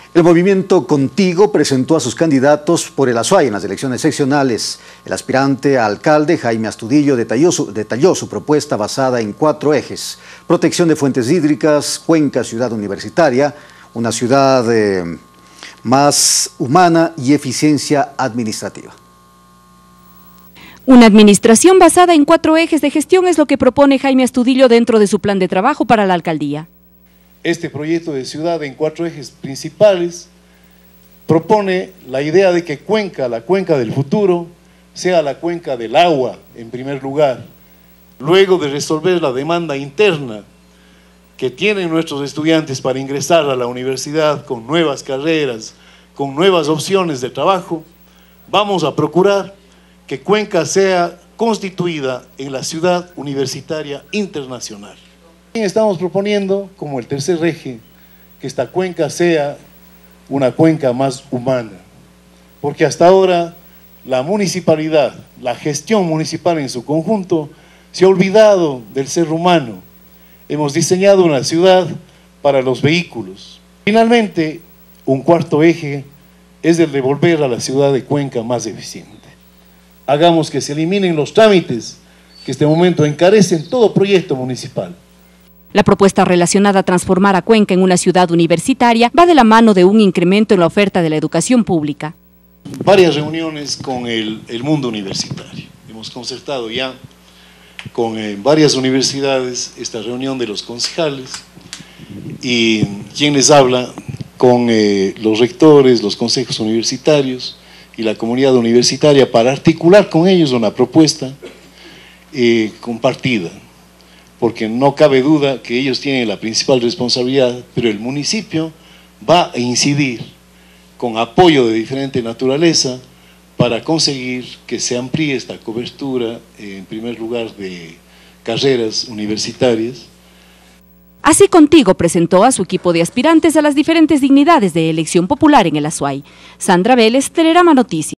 El movimiento Contigo presentó a sus candidatos por el Azuay en las elecciones seccionales. El aspirante a alcalde, Jaime Astudillo, detalló su propuesta basada en 4 ejes: protección de fuentes hídricas, Cuenca ciudad universitaria, una ciudad más humana y eficiencia administrativa. Una administración basada en 4 ejes de gestión es lo que propone Jaime Astudillo dentro de su plan de trabajo para la alcaldía. Este proyecto de ciudad en 4 ejes principales propone la idea de que Cuenca, la cuenca del futuro, sea la cuenca del agua en primer lugar. Luego de resolver la demanda interna que tienen nuestros estudiantes para ingresar a la universidad con nuevas carreras, con nuevas opciones de trabajo, vamos a procurar que Cuenca sea constituida en la ciudad universitaria internacional. Estamos proponiendo, como el tercer eje, que esta cuenca sea una cuenca más humana, porque hasta ahora la municipalidad, la gestión municipal en su conjunto, se ha olvidado del ser humano. Hemos diseñado una ciudad para los vehículos. Finalmente, un cuarto eje es el de volver a la ciudad de Cuenca más eficiente. Hagamos que se eliminen los trámites que en este momento encarecen todo proyecto municipal. La propuesta relacionada a transformar a Cuenca en una ciudad universitaria va de la mano de un incremento en la oferta de la educación pública. Varias reuniones con el mundo universitario. Hemos concertado ya con varias universidades esta reunión de los concejales y quien les habla con los rectores, los consejos universitarios y la comunidad universitaria para articular con ellos una propuesta compartida. Porque no cabe duda que ellos tienen la principal responsabilidad, pero el municipio va a incidir con apoyo de diferente naturaleza para conseguir que se amplíe esta cobertura, en primer lugar, de carreras universitarias. Así Contigo presentó a su equipo de aspirantes a las diferentes dignidades de elección popular en el Azuay. Sandra Vélez, Telerama Noticias.